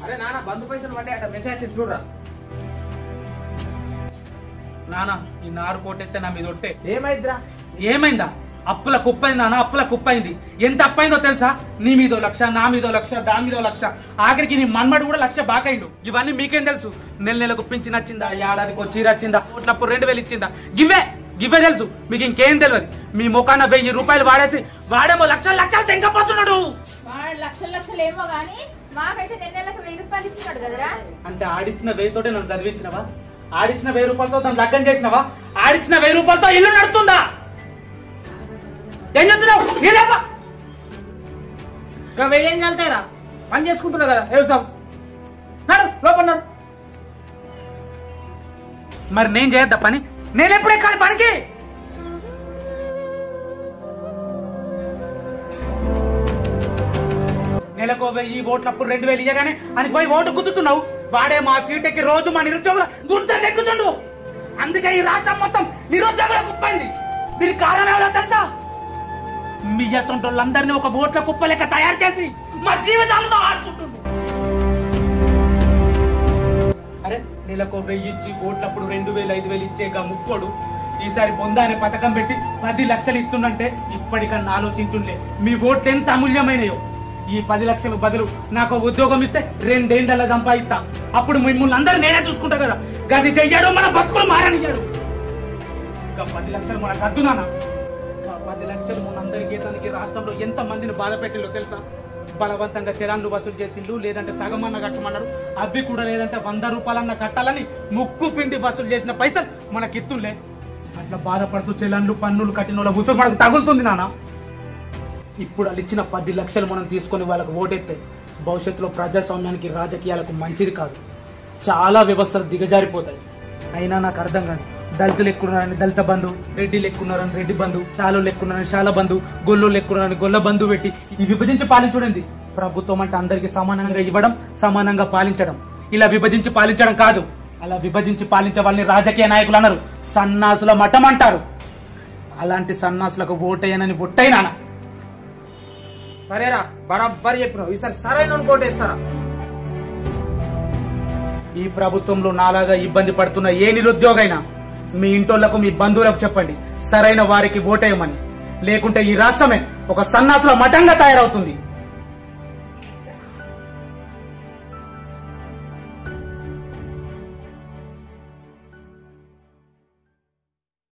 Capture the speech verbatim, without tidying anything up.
అరే నాన్న బంధు పైసలు పడ్డాయి అట మెసేజ్ చూడరా. నానా ఈ నారు కోటెత్తే నా మీద ఒట్టే. ఏమైందిరా? ఏమైందా? అప్పుల కుప్పైంది నాన్న, అప్పుల కుప్పైంది. ఎంత అప్పైందో తెలుసా? నీ మీదో లక్ష, నా మీదో లక్ష, దాని మీదో లక్ష, ఆఖరికి నీ మన్మడు కూడా లక్ష బాకైండు. ఇవన్నీ మీకేం తెలుసు? నెల నెలకు పింఛన్ వచ్చిందా, ఏడాదికి చీర వచ్చిందా, ఓట్లప్పుడు రెండు వేలు ఇచ్చిందా, గివ్వే గివ్వే తెలుసు. మీకు ఇంకేం తెలియదు. మీ ముఖాన వెయ్యి రూపాయలు వాడేసి వాడేమో లక్షలు లక్షలు తెంకపోతున్నాడు. లక్షలు లక్షలు ఏమో గానీ మాకైతే నెల నెలకు వెయ్యి రూపాయలు ఇస్తున్నాడు కదరా. అంటే ఆడిచ్చిన వెయ్యితోటే నన్ను చదివించినవా? ఆడిచ్చిన వెయ్యి రూపాయలతో దాన్ని లగ్గం చేసినవా? ఆడిచ్చిన వెయ్యి రూపాయలతో ఇల్లు నడుతుందా? ఏం చెప్తున్నావు? నీదేపా వెయ్యి ఏం చల్తాయిరా? పని చేసుకుంటున్నా కదా వ్యవసాయం. నడు లోపల నడు. మరి నేను చేయొద్దా పని? నేనెప్పుడే కాదు పనికి. నెలకు వెయ్యి ఓట్లప్పుడు రెండు వేలు ఇయ్యగానే అని పోయి ఓటు గుద్దుతున్నావు. వాడే మా సీటెక్కి రోజు మా నిరుద్యోగుల గుర్తు ఎక్కుతుండు. అందుకే ఈ రాష్ట్రం మొత్తం నిరుద్యోగుల కుప్పైంది. దీనికి కారణం ఎవరో తెలుసా? మీ అసంటోళ్ళందరినీ ఒక ఓట్ల కుప్ప లెక్క తయారు చేసి మా జీవితాలతో ఆడుకుంటుండు. అరే నెలకు వెయ్యి ఇచ్చి ఓట్లప్పుడు రెండు వేలు ఐదు వేలు ఇచ్చేగా ముక్కోడు ఈసారి బొందా అనే పథకం పెట్టి పది లక్షలు ఇస్తుందంటే ఇప్పటికన్నా ఆలోచించుండే మీ ఓట్లు ఎంత అమూల్యమైనయో. ఈ పది లక్షల బదులు నాకు ఉద్యోగం ఇస్తే రెండేళ్ల సంపాదిస్తా. అప్పుడు మిమ్మల్ని అందరూ నేనే చూసుకుంటా కదా. గది చెయ్యాడు, మన బతుకులు మారనియ్యాడు. ఇంకా పది లక్షలు మన కద్దునానా? పది లక్షలు మనందరికీ తనకి రాష్ట్రంలో ఎంత మందిని బాధ పెట్టిలో తెలుసా? బలవంతంగా చలాన్లు వసూలు చేసిండు, లేదంటే సగమన్న కట్టమన్నారు. అవి కూడా లేదంటే వంద రూపాయలన్న కట్టాలని ముక్కు పిండి వసూలు చేసిన పైసలు మనకిత్తులే. అట్లా బాధపడుతూ చలాన్లు పన్నులు కట్టిన వాళ్ళ ఉసురు మనకు తగులుతుంది నాన్న. ఇప్పుడు వాళ్ళు ఇచ్చిన పది లక్షలు మనం తీసుకుని వాళ్ళకు ఓటెత్తే భవిష్యత్తులో ప్రజాస్వామ్యానికి రాజకీయాలకు మంచిది కాదు. చాలా వ్యవస్థలు దిగజారిపోతాయి. అయినా నాకు అర్థం కాదు. దళితులు ఎక్కున్నారని దళిత బంధు, రెడ్డిలు ఎక్కున్నారని రెడ్డి బంధు, శాలోళ్ళు ఎక్కున్నారని శాల బంధు, గొల్లోళ్ళు ఎక్కున్నారని గొల్ల బంధు పెట్టి ఈ విభజించి పాలించుడండి. ప్రభుత్వం అంటే అందరికి సమానంగా ఇవ్వడం, సమానంగా పాలించడం. ఇలా విభజించి పాలించడం కాదు. అలా విభజించి పాలించే వాళ్ళని రాజకీయ నాయకులు అన్నారు, సన్నాసుల మఠం అంటారు. అలాంటి సన్నాసులకు ఓటయ్యనని ఒట్టైనా. సరేరా, బరాబర్ చెప్పినావు. ఈసారి సరైన కోటేస్తారా? ఈ ప్రభుత్వంలో నాలాగా ఇబ్బంది పడుతున్న ఏ నిరుద్యోగైనా మీ ఇంటోళ్లకు, మీ బంధువులకు చెప్పండి సరైన వారికి ఓటేయమని. లేకుంటే ఈ రాష్ట్రమే ఒక సన్నాసుల మఠంగా తయారవుతుంది.